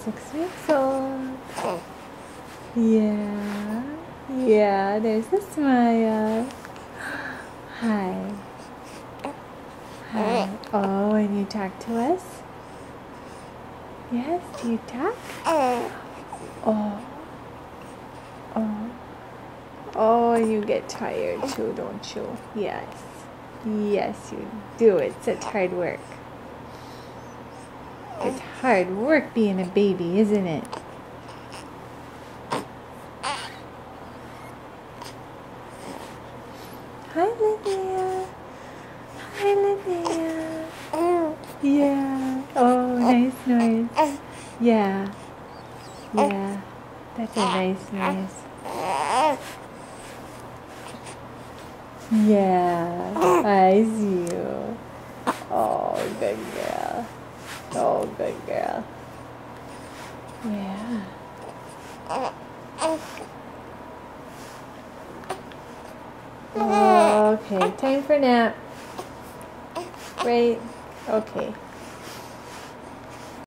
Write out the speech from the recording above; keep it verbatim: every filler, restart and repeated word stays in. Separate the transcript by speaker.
Speaker 1: six weeks old. Yeah, yeah, there's a smile. Hi. Hi. Oh, and you talk to us? Yes, do you talk? Oh. Oh. Oh, and you get tired too, don't you? Yes. Yes, you do. It's such hard work. It's hard work being a baby, isn't it? Hi, Linnea. Hi, Linnea. Yeah. Oh, nice noise. Yeah. Yeah. That's a nice noise. Yeah. I see you. Oh, good girl. Oh, good girl. Yeah. Oh, okay, time for nap. Right? Okay.